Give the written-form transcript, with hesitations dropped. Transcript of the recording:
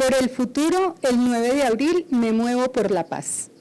Por el futuro, el 9 de abril me muevo por la paz.